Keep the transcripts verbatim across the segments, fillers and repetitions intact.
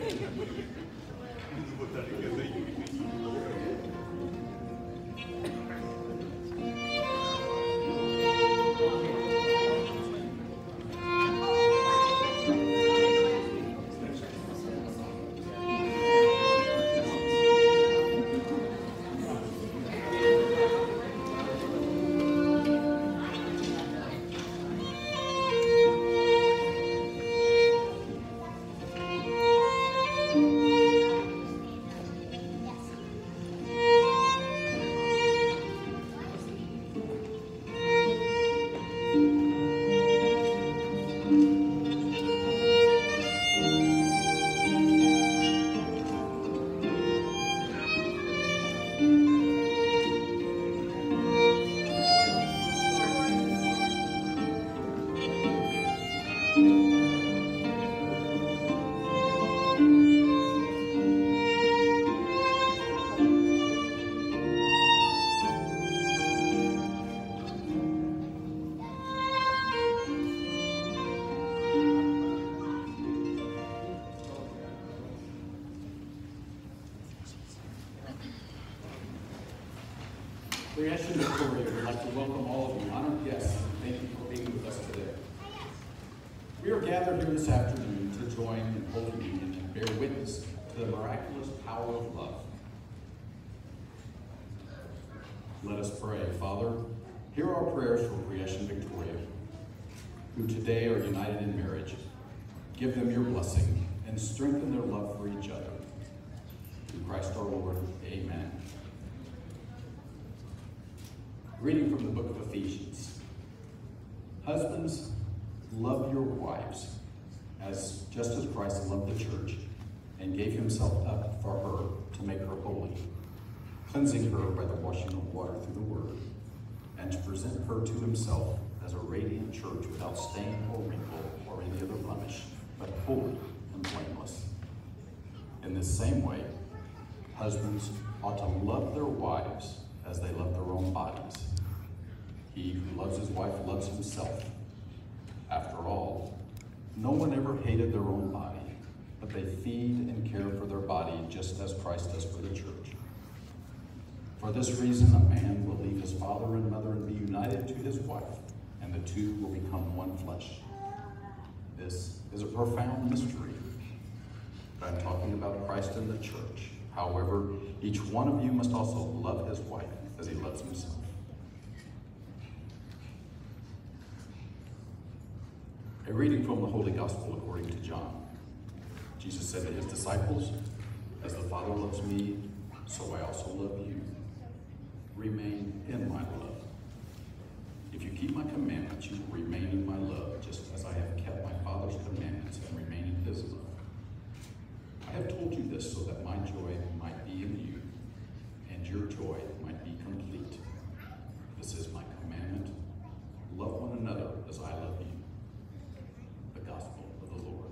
Creation Victoria would like to welcome all of you, honored guests, and thank you for being with us today. We are gathered here this afternoon to join in Holy Communion and bear witness to the miraculous power of love. Let us pray. Father, hear our prayers for Creation Victoria, who today are united in marriage. Give them your blessing and strengthen their love for each other. Through Christ our Lord, amen. Reading from the book of Ephesians. Husbands, love your wives, as just as Christ loved the church and gave himself up for her to make her holy, cleansing her by the washing of water through the word, and to present her to himself as a radiant church without stain or wrinkle or any other blemish, but holy and blameless. In this same way, husbands ought to love their wives as they love their own bodies. He who loves his wife loves himself. After all, no one ever hated their own body, but they feed and care for their body just as Christ does for the church. For this reason, a man will leave his father and mother and be united to his wife, and the two will become one flesh. This is a profound mystery, but I'm talking about Christ and the church. However, each one of you must also love his wife as he loves himself. A reading from the Holy Gospel according to John. Jesus said to his disciples, "As the Father loves me, so I also love you. Remain in my love. If you keep my commandments, you will remain in my love, just as I have kept my Father's commandments and remain in his love. I have told you this so that my joy might be in you, and your joy might be complete. This is my commandment. Love one another as I love you." The Gospel of the Lord.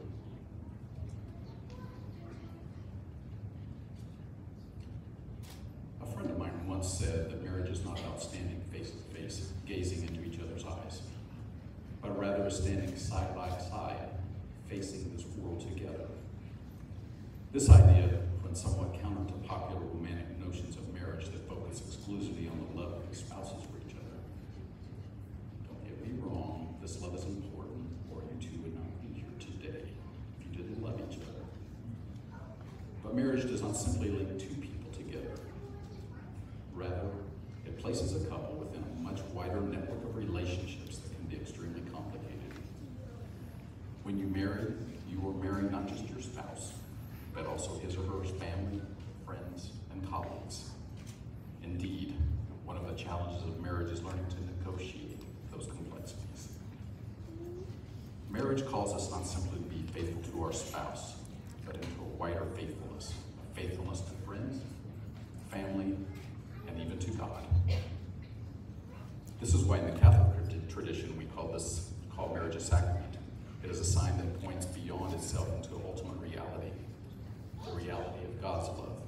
A friend of mine once said that marriage is not about standing face to face, gazing into each other's eyes, but rather standing side by side, facing this world together. This idea, when somewhat counter to popular romantic notions of marriage that focus exclusively on the love of spouses for each other. Don't get me wrong, this love is important, or you two would not be here today if you didn't love each other. But marriage does not simply link two people together. Rather, it places a couple within a much wider network of relationships that can be extremely complicated. When you marry, you are marrying not just your spouse, but also his or her family, friends, and colleagues. Indeed, one of the challenges of marriage is learning to negotiate those complexities. Marriage calls us not simply to be faithful to our spouse, but into a wider faithfulness, a faithfulness to friends, family, and even to God. This is why in the Catholic tradition we call this call marriage a sacrament. It is a sign that points beyond itself into ultimate reality. The reality of God's love.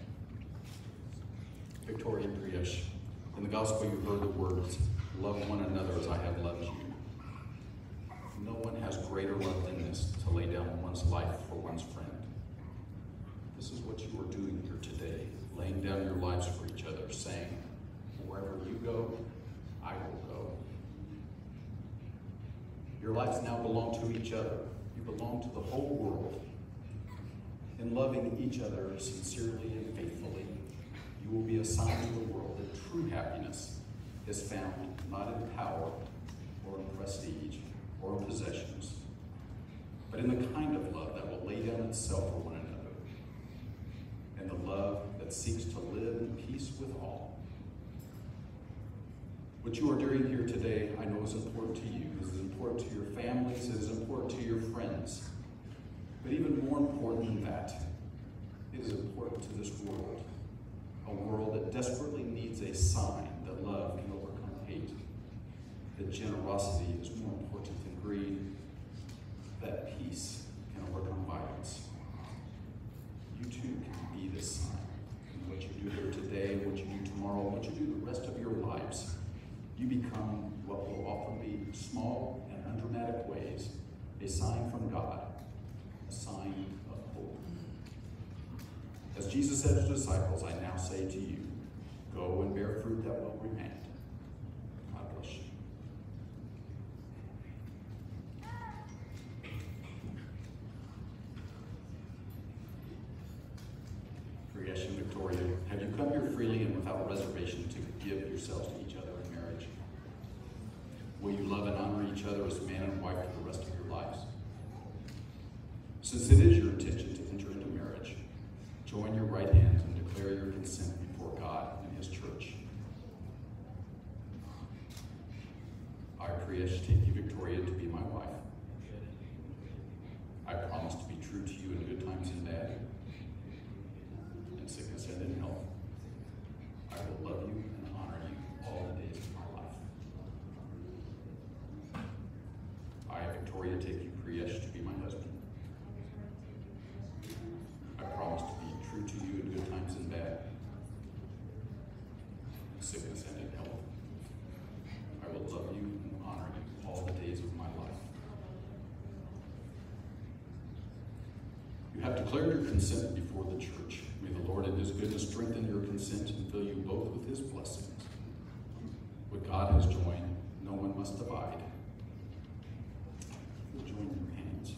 Victoria and Priyesh, in the gospel you heard the words, "Love one another as I have loved you." No one has greater love than this, to lay down one's life for one's friend. this is what you are doing here today, laying down your lives for each other, saying, wherever you go, I will go. Your lives now belong to each other. You belong to the whole world. In loving each other sincerely and faithfully, you will be a sign to the world that true happiness is found not in power or in prestige or in possessions, but in the kind of love that will lay down itself for one another, and the love that seeks to live in peace with all. What you are doing here today, I know is important to you. It is important to your families. It is important to your friends. But even more important than that, it is important to this world, a world that desperately needs a sign that love can overcome hate, that generosity is more important than greed, that peace can overcome violence. You too can be this sign. And what you do here today, what you do tomorrow, what you do the rest of your lives, you become what will often be small and undramatic ways, a sign from God, a sign of hope. As Jesus said to his disciples, I now say to you, go and bear fruit that will remain. God bless you. Priyesh and Victoria, have you come here freely and without reservation to give yourselves to each other in marriage? Will you love and honor each other as man and wife for the rest of your lives? Since it is your intention to enter into marriage, join your right hands and declare your consent before God and his church. I, Priyesh, take you, Victoria, to be my wife. I promise to be true to you in good times and bad, in sickness and in health. I will love you and honor you all the days of my life. I, Victoria, take you, Priyesh, to be my husband. I promise to be true to you in good times and bad, in sickness and in health. I will love you and honor you all the days of my life. You have declared your consent before the church. May the Lord in his goodness strengthen your consent and fill you both with his blessings. What God has joined, no one must divide. You'll join your hands.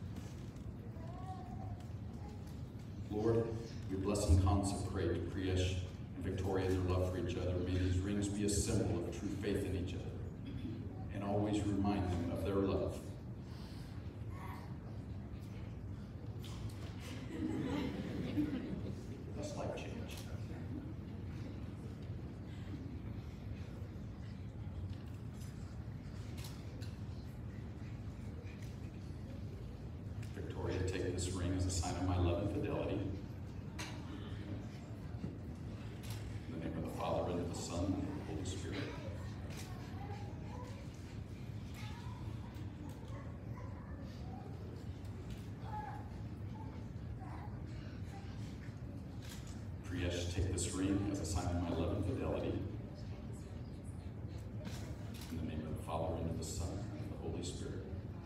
Lord, we bless and consecrate Priyesh and Victoria in their love for each other. May these rings be a symbol of true faith in each other, and always remind them of their love. That's life change. Victoria, take this ring as a sign of my love and fidelity. In the name of the Father, and of the Son, and of the Holy Spirit. Priyesh, take this ring as a sign of my love and fidelity. In the name of the Father, and of the Son, and of the Holy Spirit.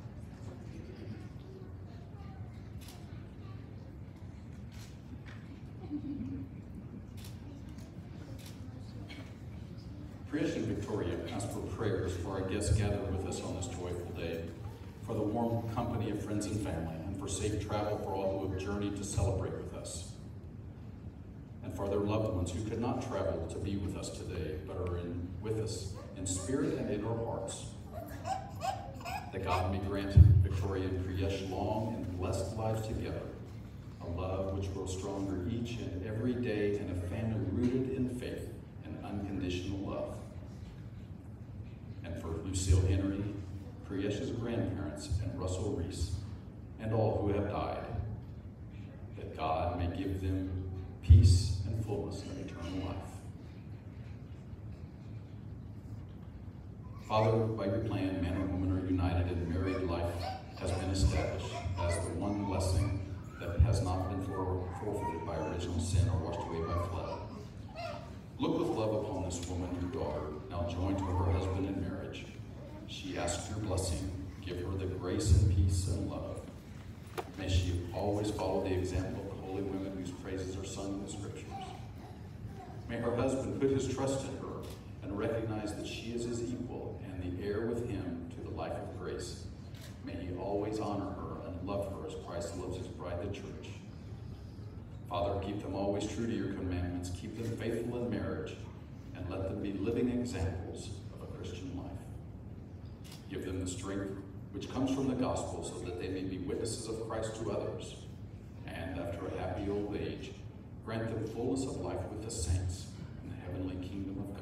Priyesh and Victoria ask for prayers for our guests gathered with us on this joyful day, for the warm company of friends and family, and for safe travel for all who have journeyed to celebrate with us, and for their loved ones who could not travel to be with us today, but are in, with us in spirit and in our hearts. That God may grant Victoria and Priyesh long and blessed lives together, a love which grows stronger each and every day, and a family rooted in faith and unconditional love. And for Lucille Henry, Priyesh's grandparents, and Russell Reese, and all who have died, that God may give them peace and fullness of eternal life. Father, by your plan, man and woman are united, and married life has been established as the one blessing that has not been forfeited by original sin or washed away by flood. Look with love upon this woman, your daughter, now joined to her husband in marriage. She asks your blessing. Give her the grace and peace and love. May she always follow the example of the Holy holy women whose praises are sung in the scriptures. May her husband put his trust in her and recognize that she is his equal and the heir with him to the life of grace. May he always honor her and love her as Christ loves his bride, the church. Father, keep them always true to your commandments. Keep them faithful in marriage, and let them be living examples of a Christian life. Give them the strength which comes from the gospel so that they may be witnesses of Christ to others. And after a happy old age, grant them fullness of life with the saints in the heavenly kingdom of God.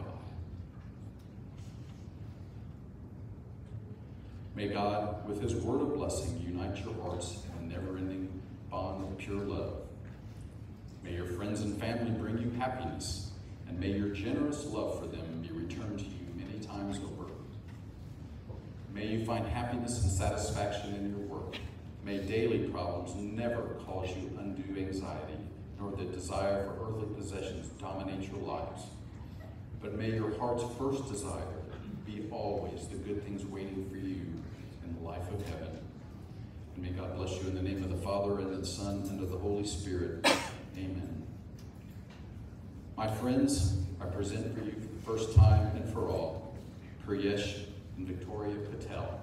May God, with his word of blessing, unite your hearts in a never-ending bond of pure love. May your friends and family bring you happiness, and may your generous love for them be returned to you many times over. May you find happiness and satisfaction in your work. May daily problems never cause you undue anxiety, nor the desire for earthly possessions dominate your lives. But may your heart's first desire be always the good things waiting for you in the life of heaven. And may God bless you in the name of the Father, and of the Son, and of the Holy Spirit. Amen. My friends, I present for you for the first time and for all, Priyesh and Victoria Patel.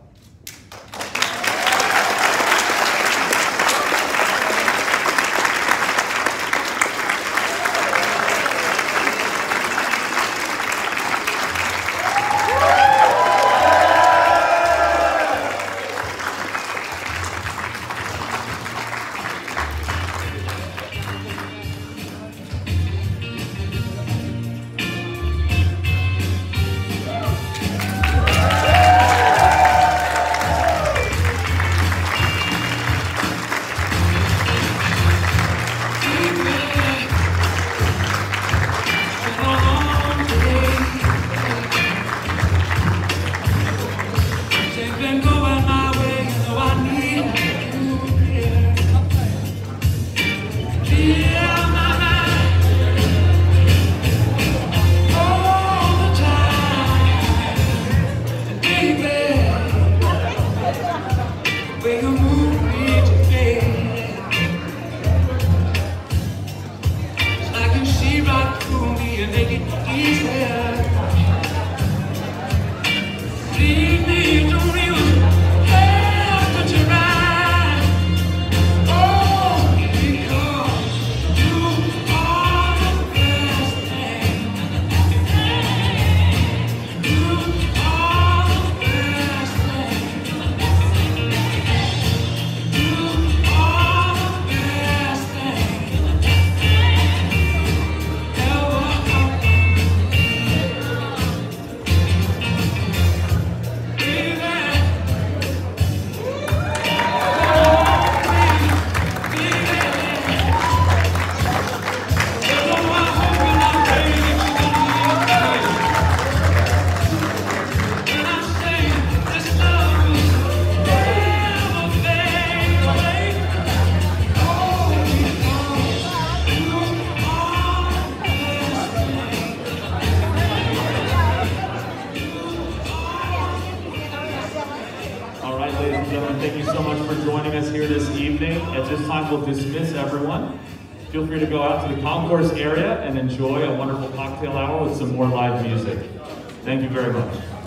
At this time, we'll dismiss everyone. Feel free to go out to the concourse area and enjoy a wonderful cocktail hour with some more live music. Thank you very much.